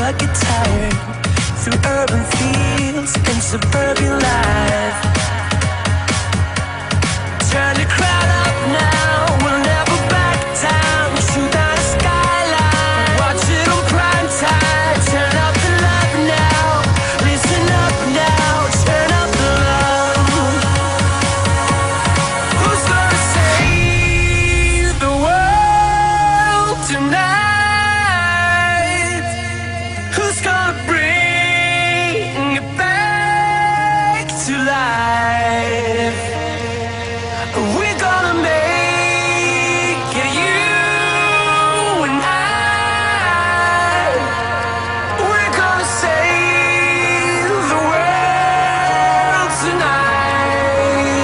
but get tired through urban fields and suburban life. Turn the crowd up now, we'll never back down. Shoot down the skyline, watch it on prime time. Turn up the love now, listen up now, turn up the love. Who's gonna save the world tonight? Who's gonna bring it back to life? We're gonna make it, you and I. We're gonna save the world tonight.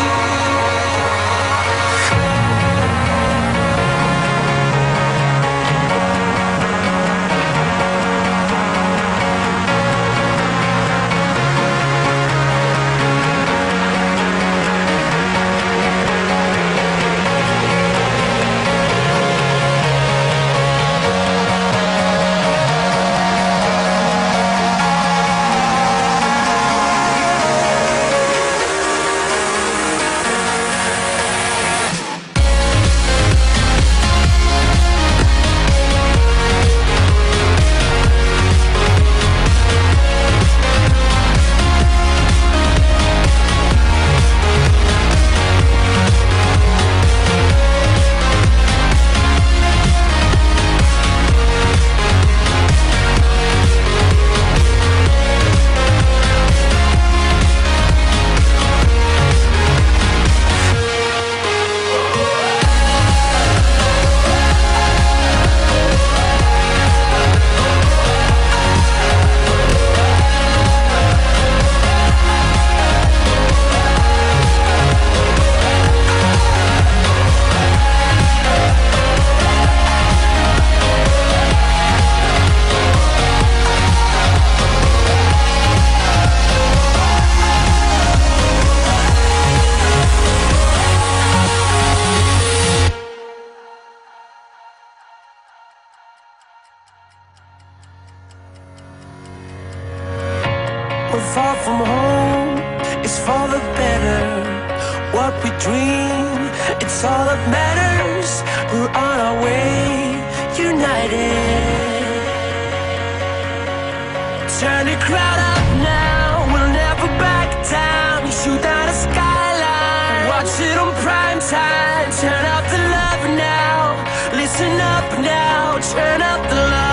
We're far from home, it's for the better. What we dream, it's all that matters. We're on our way, united. Turn the crowd up now, we'll never back down. You shoot down the skyline, watch it on prime time. Turn up the love now, listen up now, turn up the love.